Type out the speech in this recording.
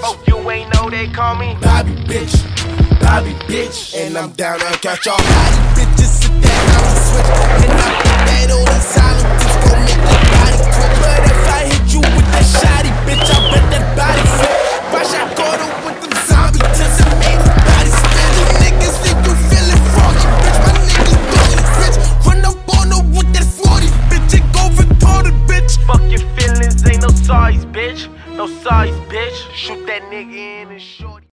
Oh, you ain't know they call me Bobby, bitch. Bobby, bitch. And I'm down to catch all body bitches. Sit down on the switch. And I put that on the silent. It's gon' make your body quit. But if I hit you with that shotty, bitch, I bet that body flip. Watch I go to with them zombie tits and made them body spin. You niggas think you feeling froggy, bitch. My niggas feeling rich. Run up on her with that 40, bitch. It go retarded, bitch. Fuck your feelings, ain't no size, bitch. No size, bitch. Shoot that nigga in his shorty.